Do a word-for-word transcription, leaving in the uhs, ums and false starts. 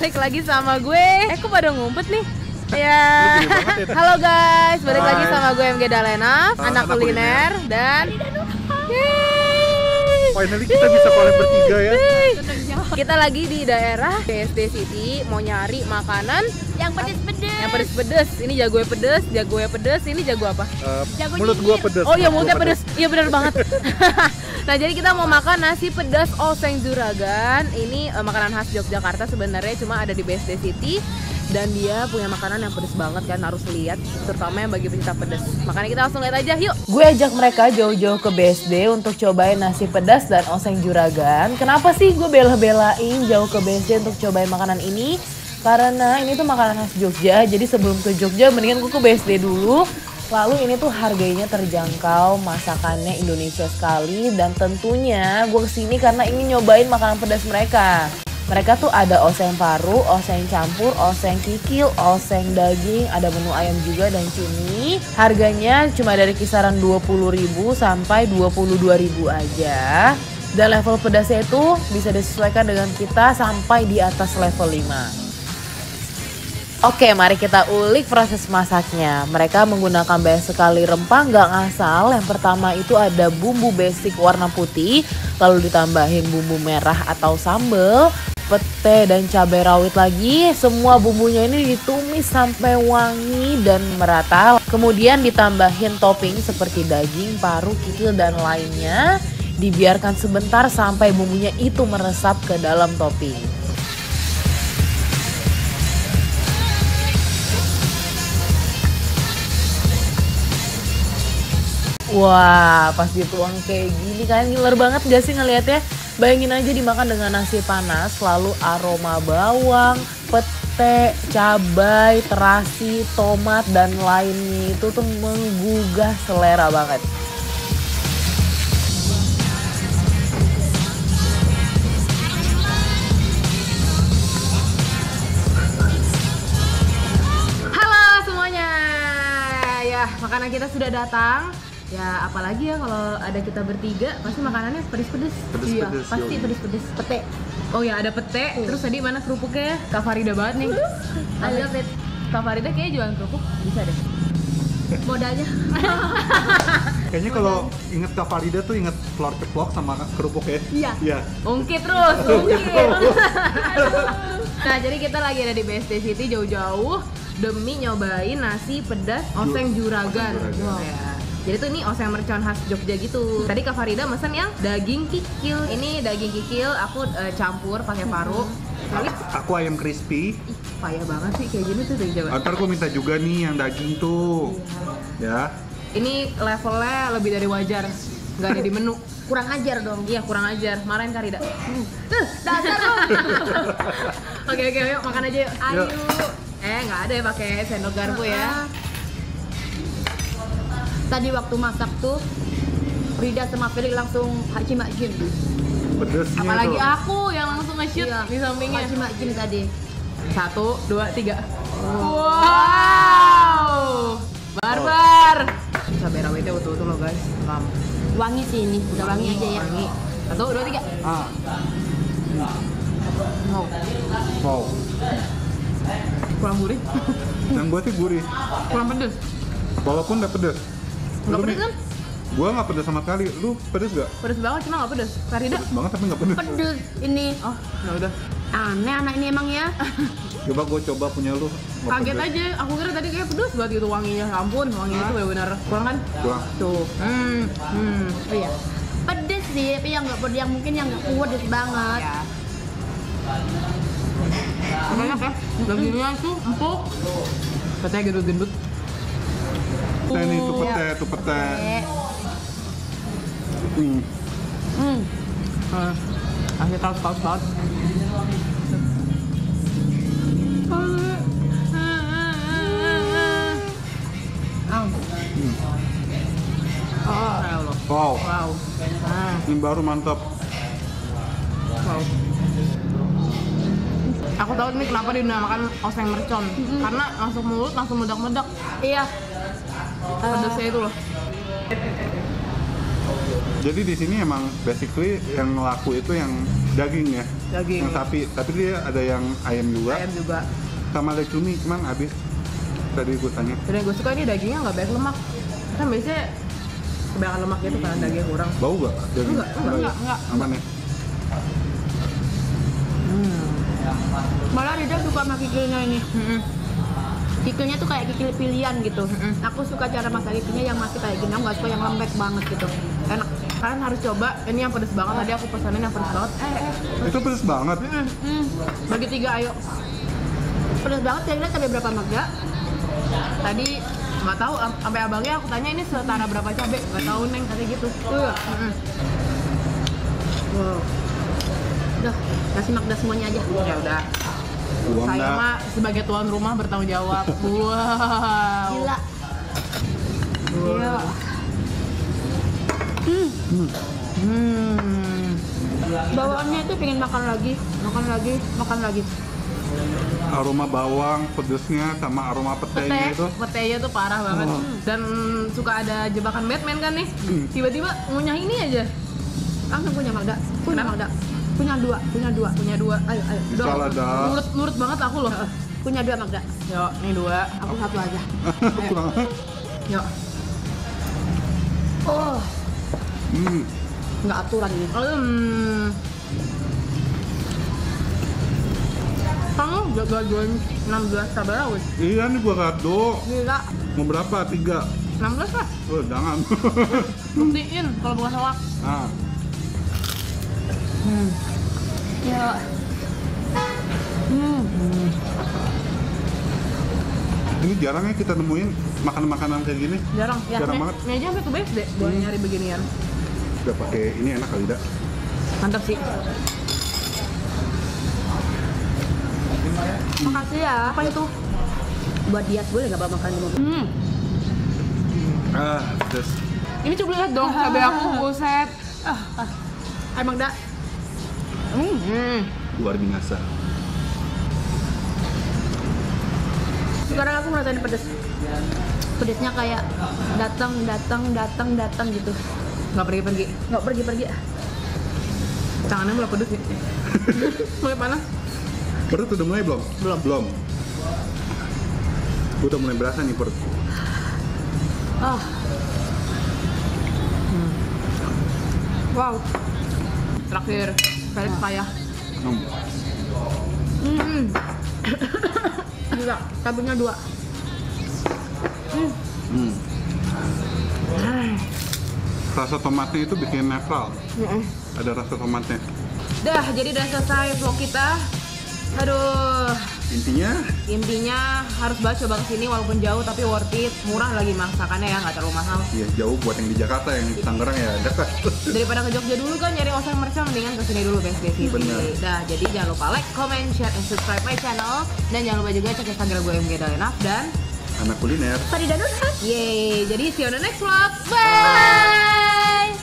balik lagi sama gue. Eh, kok pada ngumpet nih? Ya. Halo guys, balik Hai. lagi sama gue M G Dalena, uh, anak kuliner, kuliner dan Yeay. Finally kita bisa collab bertiga ya. Kita lagi di daerah B S D City mau nyari makanan yang pedes-pedes. Yang pedes-pedes. Ini jago pedes, jago pedes. Ini jago apa? Uh, jago mulut gua pedes. Oh iya, mulutnya pedes. Iya benar banget. Nah, jadi kita mau makan nasi pedas oseng juragan. Ini uh, makanan khas Yogyakarta sebenarnya, cuma ada di B S D City. Dan dia punya makanan yang pedes banget kan, harus lihat, terutama yang bagi pecinta pedas. Makanya kita langsung lihat aja, yuk. Gue ajak mereka jauh-jauh ke B S D untuk cobain nasi pedas dan oseng juragan. Kenapa sih gue bela-belain jauh ke B S D untuk cobain makanan ini? Karena ini tuh makanan khas Jogja, jadi sebelum ke Jogja mendingan gue ke B S D dulu. Lalu ini tuh harganya terjangkau, masakannya Indonesia sekali, dan tentunya gue kesini karena ingin nyobain makanan pedas mereka. Mereka tuh ada oseng paru, oseng campur, oseng kikil, oseng daging, ada menu ayam juga dan cumi. Harganya cuma dari kisaran dua puluh ribu sampai dua puluh dua ribu aja. Dan level pedasnya itu bisa disesuaikan dengan kita sampai di atas level lima. Oke, mari kita ulik proses masaknya. Mereka menggunakan banyak sekali rempah, nggak ngasal. Yang pertama itu ada bumbu basic warna putih, lalu ditambahin bumbu merah atau sambal, pete dan cabai rawit lagi. Semua bumbunya ini ditumis sampai wangi dan merata. Kemudian ditambahin topping seperti daging, paru, kikil dan lainnya. Dibiarkan sebentar sampai bumbunya itu meresap ke dalam topping. Wah, pas dituang kayak gini kan ngiler banget gak sih ngeliatnya? Bayangin aja dimakan dengan nasi panas, lalu aroma bawang, pete, cabai, terasi, tomat, dan lainnya itu tuh menggugah selera banget. Halo semuanya, ya makanan kita sudah datang. Ya apalagi ya kalau ada kita bertiga pasti makanannya pedes-pedes. Iya, pasti pedes-pedes. Pete. Oh ya ada pete. Uh. Terus tadi mana kerupuknya? Kak Farida banget nih. Uh. I love it. Kak Farida kayaknya jualan kerupuk bisa deh. Modalnya. Kayaknya kalau inget Kak Farida tuh inget telur ceplok sama kerupuk ya. Iya. Iya. Ungkit terus, ungkit. Nah jadi kita lagi ada di B S D City jauh-jauh demi nyobain nasi pedas oseng juragan. Oseng juragan. Wow. Ya. Jadi tuh ini oseng mercon khas Jogja gitu. Tadi Kak Farida mesen yang daging kikil. Ini daging kikil aku uh, campur pakai paru. A aku ayam crispy. Ih, payah banget sih kayak gini tuh dari Jawa. Ntar aku minta juga nih yang daging tuh. Iya. Ya. Ini levelnya lebih dari wajar. Nggak ada di menu. Kurang ajar dong. Iya kurang ajar. Marahin Kak Rida. Hmm. Tuh dasar dong. Oke oke yuk makan aja yuk. Ayo. Eh nggak ada ya pakai sendok garpu ya. Tadi waktu masak tuh Rida sama Felix langsung hacim-hacim. Pedesnya apalagi tuh. Aku yang langsung nge-shoot iya, di sampingnya. Hacim-hacim tadi. Satu, dua, tiga. Oh. Wow, barbar. Oh. Cabai rawitnya utuh-utuh loh guys. Lam. Wangi sih ini, udah wangi, wangi aja ya. Wangi. Satu, dua, tiga. Ah. Wow. Wow. Kurang gurih. Yang gue sih gurih. Kurang pedes. Walaupun udah pedes. Nggak pedes kan? Gua nggak pedes sama sekali. Lu pedes gak? Pedes banget cuma nggak pedes. Farida? Pedes banget tapi nggak pedes. Pedes ini. Oh, ya udah. Aneh anak ini emang ya. Coba gue coba punya lu. Kaget pedes aja. Aku kira tadi kayak pedes banget gitu wanginya. Ya ampun, wanginya itu benar-benar kurang kan? Kurang. Tuh. Hmm. Hmm. Oh iya. Pedes sih, tapi yang nggak pedes, yang mungkin yang nggak pedes banget. Ya. Enak ya. Dagingnya tuh empuk. Katanya gendut-gendut. Nah ini tuh pete, tuh pete. Hmm. Hmm. Uh, Akhirnya taus-taus banget. Hmm. Oh, wow. Wow. Ah. Ini baru mantap. Wow. Aku tahu ini kenapa dinamakan oseng mercon. Mm-hmm. Karena masuk mulut langsung meledak-meledak. Iya. Pedesnya itu loh. Jadi di sini emang basically yang laku itu yang daging ya. Daging. Yang sapi, tapi dia ada yang ayam juga. Ayam juga. Sama ada cumi, emang habis. Tadi gue tanya. Dan yang gue suka ini dagingnya nggak banyak lemak. Kan biasanya kebanyakan lemak gitu karena daging kurang. Bau gak? Daging? Enggak, enggak, enggak, enggak. Aman ya? Hmm. Malah Rida suka sama kikilnya ini. Mm-mm. Kikilnya tuh kayak kikil pilihan gitu. Mm-mm. Aku suka cara masak kikilnya yang masih kayak gini. Aku nggak suka yang lembek banget gitu. Enak. Kalian harus coba. Ini yang pedes banget. Tadi aku pesanin yang pedes banget. Eh, eh. Itu pedes banget. Mm-mm. Mm. Bagi tiga, ayo. Pedas banget. Kira-kira cabai berapa Magda? Tadi nggak tahu am- sampai abangnya aku tanya ini setara berapa cabai. Nggak tahu neng katanya gitu. Uh. Mm-mm. Wow. Udah, kasih Magda semuanya aja. Ya udah. Uang Saya dah. mah sebagai tuan rumah bertanggung jawab. Wow. Gila. Iya. Hmm. Bawaannya itu pengen makan lagi, makan lagi, makan lagi. Aroma bawang, pedesnya, sama aroma petenya Pete, itu. petenya tuh parah banget. Oh. Dan suka ada jebakan Batman kan nih. Hmm. Tiba-tiba ngunyah ini aja. Langsung punya Magda. Punya Kenapa? Magda. Punya dua, punya dua. Punya dua. Ayo, ayo. Bisa lah dah. Nurut, nurut banget aku loh. Punya dua Magda. Yuk, nih dua. Aku satu aja. Kurang. Yuk. Oh, Hmm. nggak aturan ini. Hmm. Kamu gagal enam belas sabar wes. Iya nih gua kado. Gila. Mau berapa? Tiga. enam belas lah. Oh jangan. Buktiin kalau bukan hoax. Nah, Ya. Hmm. ini jarangnya kita nemuin makanan-makanan kayak gini. Jarang. Ya, Jarang nih, banget. Ini aja sampai ke B S D buat Hmm. nyari beginian. Udah pakai ini enak kali dah. Mantap sih. Makasih ya. Apa itu? Buat diet boleh nggak bawa makan di mobil? Hmm. Ah, pedes. Ini coba lihat dong cabai aku, buset. Ayo Magda. Hmm. Luar biasa. Sekarang aku ngerasain pedes. Pedesnya kayak datang, datang, datang, datang gitu. Nggak pergi-pergi. Nggak pergi-pergi. Tangannya mulai pedes nih. Mulai panas. Perut udah mulai belum? Belum. Belum. Gua udah mulai berasa nih perut. Ah. Wow. Terakhir, Felix payah. Hmm. Hmm. Gila, cabenya dua. Hmm. Rasa tomatnya itu bikin netral. Ada rasa tomatnya. Dah, jadi udah selesai vlog kita. Aduh, Intinya intinya harus banget coba kesini walaupun jauh tapi worth it. Murah lagi masakannya ya, nggak terlalu mahal. ya jauh buat yang di Jakarta, yang di Tangerang ya dekat. Daripada ke Jogja dulu kan nyari oseng mercon, mendingan kesini dulu Best Day City. Bener. Dah, jadi jangan lupa like, comment, share, and subscribe my channel. Dan jangan lupa juga cek Instagram gue M G Dalenaf dan Anak kuliner. Farida Nurhat. yeay. Jadi see you on the next vlog. Bye.